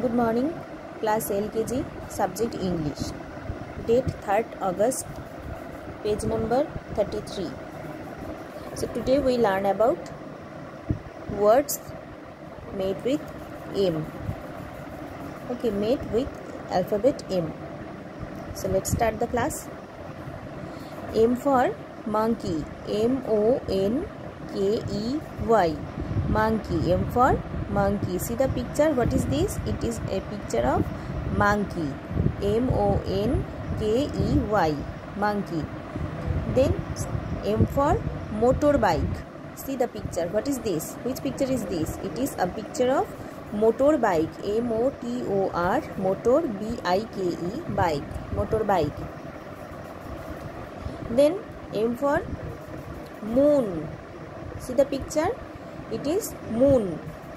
Good morning, class LKG, subject English. Date 3rd August, page number 33. So today we learn about words made with M. Okay, made with alphabet M. So let's start the class. M for monkey, M-O-N-K-E-Y, monkey. M for monkey. See the picture. What is this? It is a picture of monkey, M-O-N-K-E-Y, monkey. Then M for motorbike. See the picture. What is this? Which picture is this? It is a picture of motorbike, M-O-T-O-R, motor, B-I-K-E, bike, motorbike. Then M for moon. See the picture. It is moon,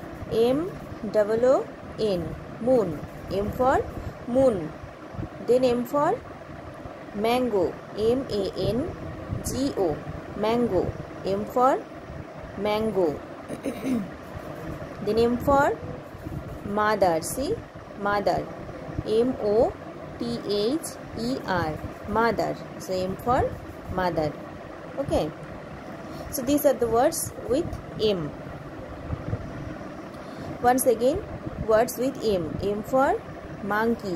M-O-O-N, moon. M for moon. Then M for mango, M-A-N-G-O, mango. M for mango. Then M for mother. See, mother, M-O-T-H-E-R, mother. So M for mother. Okay, so these are the words with M. Once again, words with M. M for monkey,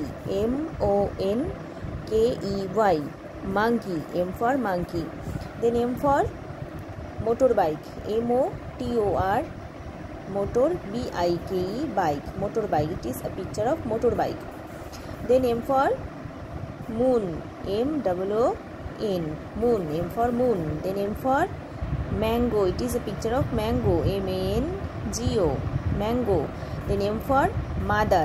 M-O-N-K-E-Y, monkey. M for monkey. Then M for motorbike, M-O-T-O-R, motor, B-I-K-E, bike, motorbike. It is a picture of motorbike. Then M for moon, M-O-O-N, moon. M for moon. Then M for mango. It is a picture of mango, M-A-N-G-O, mango. Then M for mother,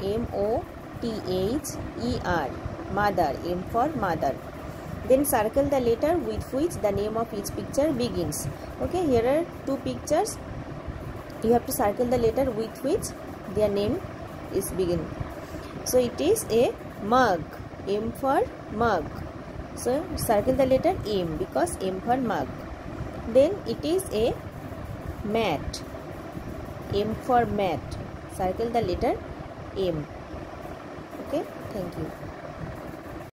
M-O-T-H-E-R, mother. M for mother. Then circle the letter with which the name of each picture begins. Okay, here are two pictures. You have to circle the letter with which their name is begin. So it is a mug, M for mug. So circle the letter M because M for mug. Then it is a mat, M for mat. Circle the letter M. Okay, thank you.